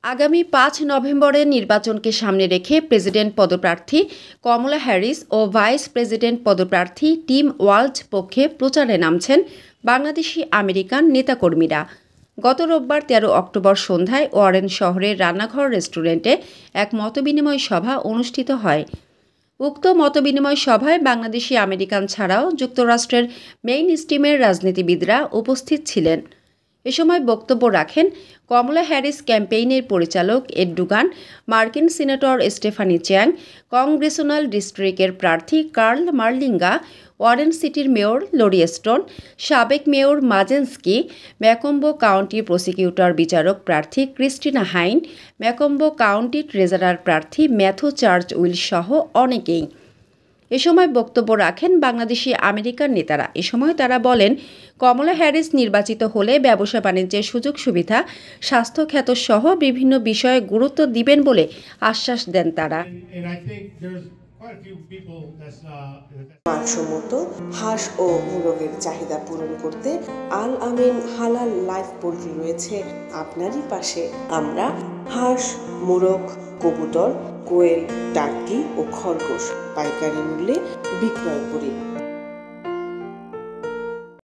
আগামী ৫ নভেম্বরের নির্বাচনকে সামনে রেখে প্রেসিডেন্ট পদপ্রার্থী কমলা হ্যারিস ও ভাইস প্রেসিডেন্ট পদপ্রার্থী টিম ওয়াল্জ পক্ষে প্রচারে নামছেন বাংলাদেশি আমেরিকান নেতাকর্মীরা। গত রোববার ১৩ অক্টোবর সন্ধ্যায় ওয়ারেন শহরের রান্নাঘর রেস্টুরেন্টে এক মতবিনিময় সভা অনুষ্ঠিত হয়। উক্ত মতবিনিময় সভায় বাংলাদেশি আমেরিকান ছাড়াও যুক্তরাষ্ট্রের মেইন স্ট্রিমের রাজনীতিবিদরা উপস্থিত ছিলেন। এ সময় বক্তব্য রাখেন কমলা হ্যারিস ক্যাম্পেইনের পরিচালক এড ডুগান, মার্কিন সিনেটর স্টেফানি চ্যাং, কংগ্রেসনাল ডিস্ট্রিক্টের প্রার্থী কার্ল মার্লিঙ্গা, ওয়ারেন সিটির মেয়র লরি স্টোন, সাবেক mayor Mazenski, Macomb County prosecutor বিচারক প্রার্থী Christina Hine, Macomb County treasurer প্রার্থী ম্যাথু চার্চ উইল সহ অনেকেই। এ সময় বক্তব্য রাখেন বাংলাদেশি আমেরিকান নেতারা। এ সময় তারা বলেন, কমলা হ্যারিস নির্বাচিত হলে ব্যবসা বাণিজ্যের সুযোগ সুবিধা, স্বাস্থ্য খ্যাত সহ বিভিন্ন বিষয়ে গুরুত্ব দিবেন বলে আশ্বাস দেন তারা। মানসম্মত হাঁস ও মুরগের চাহিদা পূরণ করতে আল আমিন হালাল লাইফ পোল্ট্রি রয়েছে আপনারই পাশে। আমরা হাঁস, মুরগ, কবুতর, কোয়েল, টার্কি ও খরগোশ পাইকারি মূল্যে বিক্রয় করি।